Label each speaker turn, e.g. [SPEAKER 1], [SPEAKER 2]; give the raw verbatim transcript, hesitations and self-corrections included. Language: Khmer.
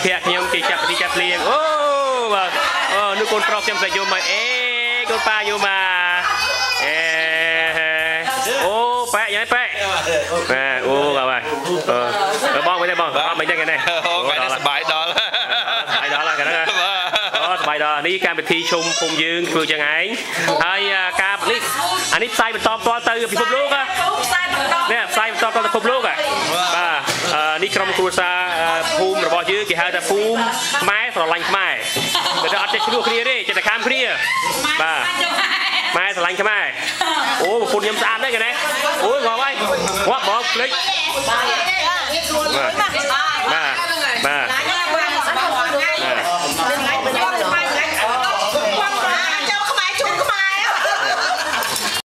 [SPEAKER 1] ភ័ក្រខ្ញុំគេចាប់ទីចាប់លៀងអូបាទអូនោះកូនប្រុសខ្ញុំតែយកមកអេកូនប៉ាយកមកអេអូប៉ាយ៉ាងប៉ាបាទអូបាទអឺបងមិនទេបងអត់មិនទេគេនេះអូដល់សบายដល់សบายដល់ហ្នឹងអូសบายដល់នេះកម្មវិធីជុំភូមិយើងធ្វើយ៉ាងឯងហើយការនេះអានេះផ្សាយបន្តផ្ទាល់ទៅពិភពលោកណានេះផ្សាយបន្តផ្ទាល់ទៅពិភពលោកបាទនេះក្រុមគ្រួសារភូមិរបស់យើងគេហៅថាភូមិខ្មែរស្រឡាញ់ខ្មែរគេថាអត់ចេះឆ្លោះគ្នាទេចេះតែខាំគ្នាបាទខ្មែរស្រឡាញ់ខ្មែរអូប្រពន្ធខ្ញុំស្អាតណាស់គេណាអូយមកហើយងាប់មកភ្លេចបាទបាទបាទ